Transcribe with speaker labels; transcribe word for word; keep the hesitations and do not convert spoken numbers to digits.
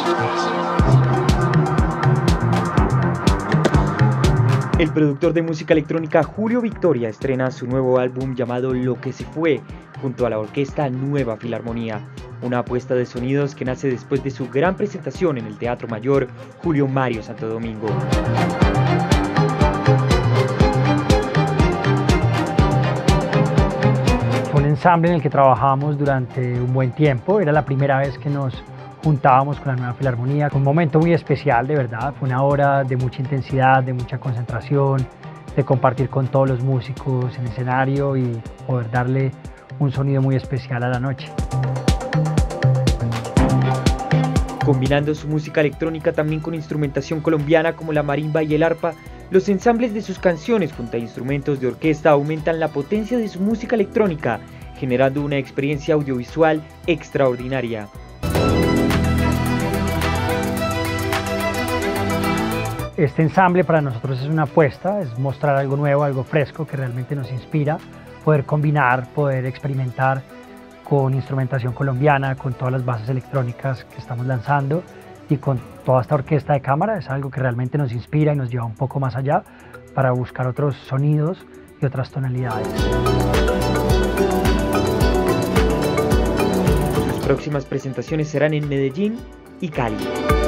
Speaker 1: El productor de música electrónica Julio Victoria estrena su nuevo álbum llamado Lo que se fue, junto a la orquesta Nueva Filarmonía, una apuesta de sonidos que nace después de su gran presentación en el Teatro Mayor Julio Mario Santo Domingo.
Speaker 2: Fue un ensamble en el que trabajamos durante un buen tiempo, era la primera vez que nos juntábamos con la Nueva Filarmonía, un momento muy especial, de verdad. Fue una hora de mucha intensidad, de mucha concentración, de compartir con todos los músicos en escenario y poder darle un sonido muy especial a la noche.
Speaker 1: Combinando su música electrónica también con instrumentación colombiana como la marimba y el arpa, los ensambles de sus canciones junto a instrumentos de orquesta aumentan la potencia de su música electrónica, generando una experiencia audiovisual extraordinaria.
Speaker 2: Este ensamble para nosotros es una apuesta, es mostrar algo nuevo, algo fresco que realmente nos inspira, poder combinar, poder experimentar con instrumentación colombiana, con todas las bases electrónicas que estamos lanzando y con toda esta orquesta de cámara. Es algo que realmente nos inspira y nos lleva un poco más allá para buscar otros sonidos y otras tonalidades.
Speaker 1: Sus próximas presentaciones serán en Medellín y Cali.